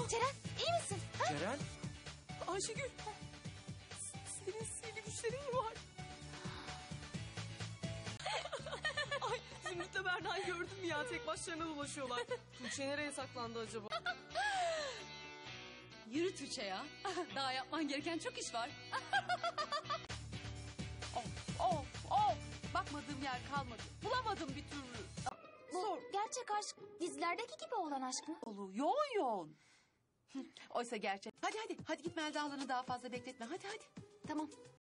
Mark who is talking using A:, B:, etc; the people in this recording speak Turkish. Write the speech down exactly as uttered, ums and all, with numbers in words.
A: Ceren iyi misin? Ha?
B: Ceren?
C: Ayşegül. Senin sihirli güçlerin mi var? Ay Zümrüt'le Berna'yı gördüm ya, tek başlarına dolaşıyorlar. Tuğçe nereye saklandı acaba?
D: Yürü Tuğçe ya. Daha yapman gereken çok iş var.
E: Of of of. Bakmadığım yer kalmadı. Bulamadım bir türlü.
A: Bu
E: Sor.
A: gerçek aşk dizilerdeki gibi olan aşk mı?
E: Olu yoğun yoğun. Oysa gerçek. Hadi hadi hadi git Melda halanı daha fazla bekletme. Hadi hadi.
A: Tamam.